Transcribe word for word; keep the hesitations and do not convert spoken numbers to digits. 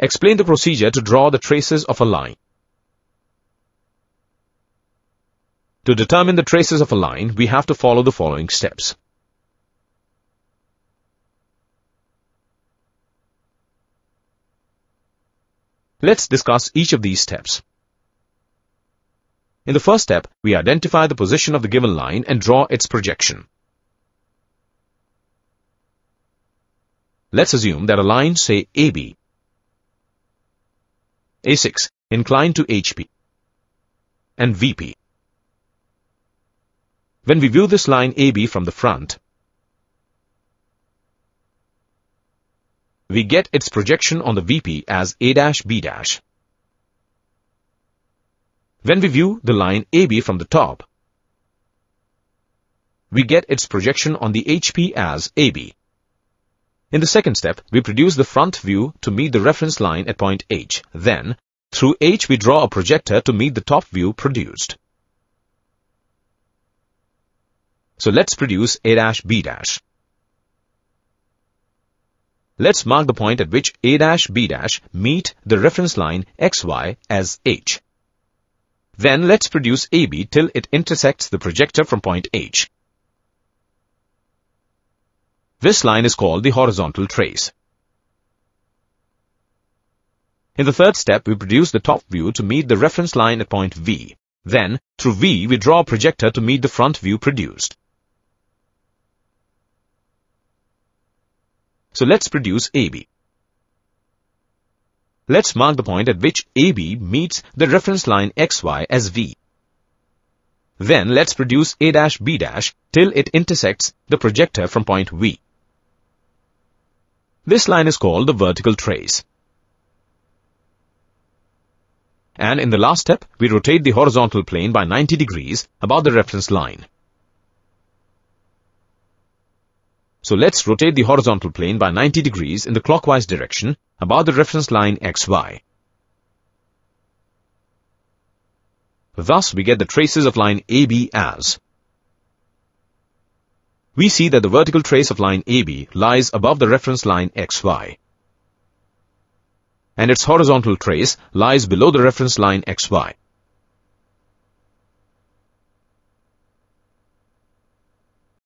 Explain the procedure to draw the traces of a line. To determine the traces of a line, we have to follow the following steps. Let's discuss each of these steps. In the first step, we identify the position of the given line and draw its projection. Let's assume that a line, say A B, A six, inclined to H P, and V P. When we view this line A B from the front, we get its projection on the V P as A B. When we view the line A B from the top, we get its projection on the H P as A B. In the second step, we produce the front view to meet the reference line at point H. Then, through H we draw a projector to meet the top view produced. So let's produce A B. Let's mark the point at which A B meet the reference line X Y as H. Then let's produce A B till it intersects the projector from point H. This line is called the horizontal trace. In the third step, we produce the top view to meet the reference line at point V. Then, through V, we draw a projector to meet the front view produced. So let's produce A B. Let's mark the point at which A B meets the reference line X Y as V. Then let's produce A B till it intersects the projector from point V. This line is called the vertical trace. And in the last step, we rotate the horizontal plane by ninety degrees about the reference line. So let's rotate the horizontal plane by ninety degrees in the clockwise direction about the reference line X Y. Thus, we get the traces of line A B as. We see that the vertical trace of line A B lies above the reference line X Y, and its horizontal trace lies below the reference line X Y.